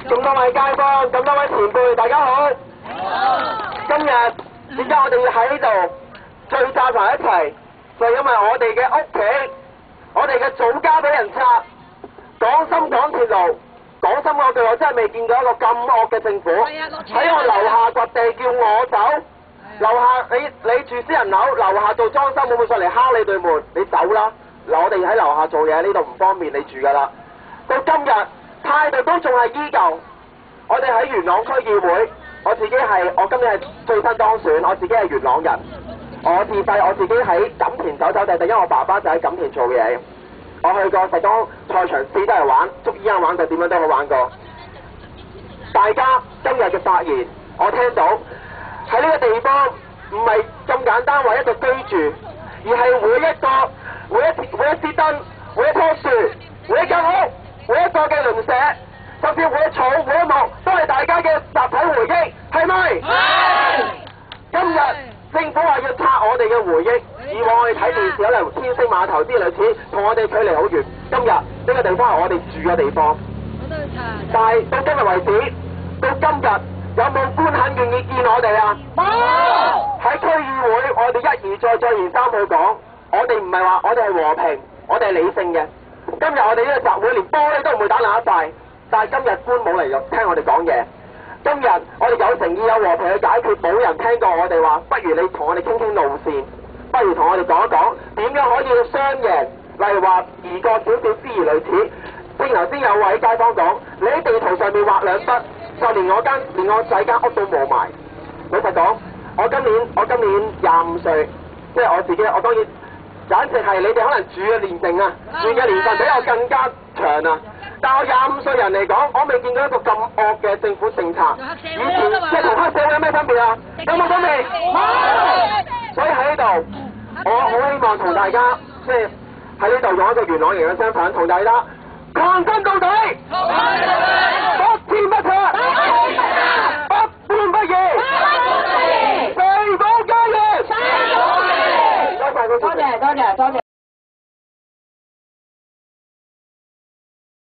咁多位街坊，咁多位前輩，大家好。今日點解我哋要喺呢度聚集埋一齊？就係因為我哋嘅屋企，我哋嘅祖家俾人拆。廣深港鐵路，廣深嗰句我真係未見過一個咁惡嘅政府。喺我樓下掘地叫我走，樓下你住私人樓，樓下做裝修會唔會上嚟敲你對門？你走啦！嗱，我哋喺樓下做嘢，呢度唔方便你住噶啦。到今日態度都仲係依舊。我哋喺元朗區議會，我今年係最新當選，我自己係元朗人。我自細我自己喺錦田走走趯趯，因為我爸爸就喺錦田做嘢。我去過石崗賽場試都係玩，捉依家玩過，點樣都好玩過。大家今日嘅發言，我聽到喺呢個地方唔係咁簡單話一個居住，而係每一支燈、每一棵樹、每一間屋、每一個嘅鄰舍，甚至每一草每一木，都係大家嘅集體回憶，係咪？係。今日政府話要拆我哋嘅回憶，以往我哋睇電視可能天星碼頭之類似，同我哋距離好遠。今日呢個地方係我哋住嘅地方，但係到今日為止，到今日有冇官肯願意見我哋啊？冇。喺區議會，我哋一而再、再而三去講，我哋唔係話我哋係和平，我哋係理性嘅。今日我哋呢個集會連玻璃都唔會打爛一塊，但係今日官冇嚟聽我哋講嘢。今日我哋有誠意有和平去解決，冇人聽過我哋話，不如你同我哋傾傾路線，不如同我哋講一講點樣可以雙贏，例如話移過少少之餘類似。正頭先有位街坊講，你喺地圖上面畫兩筆，就連我仔間屋都冇埋。老實講，我今年25歲，即係我自己，我當然簡直係你哋可能住嘅年齡啊，住嘅年份比我更加長啊。但我25歲人嚟講，我未見過一個咁惡嘅政府政策。以前即係同黑社會有咩分別啊？有冇分別？冇。所以喺呢度，我好希望同大家即係喺呢度用一個元朗人嘅身份，同大家抗爭到底，不偏不倚。